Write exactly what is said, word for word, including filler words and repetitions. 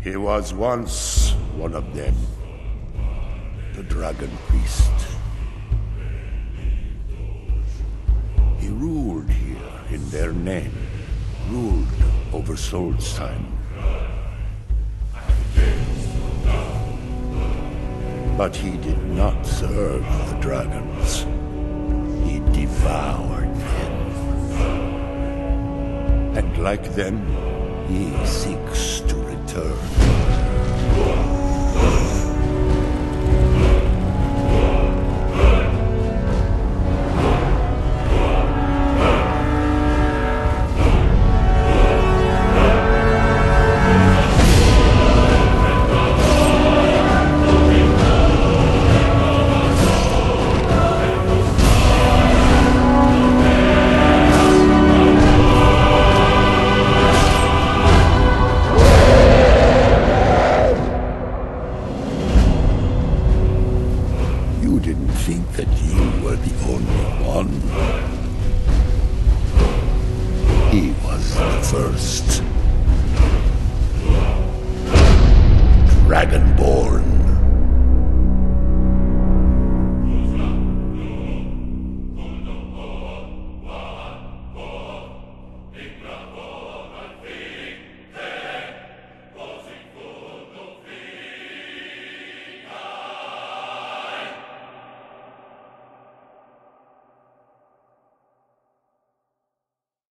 He was once one of them. The Dragon Priest. He ruled here in their name. Ruled over Solstheim. But he did not serve the dragons. He devoured them. And like them, he seeks to return. You didn't think that you were the only one. He was the first. Dragonborn.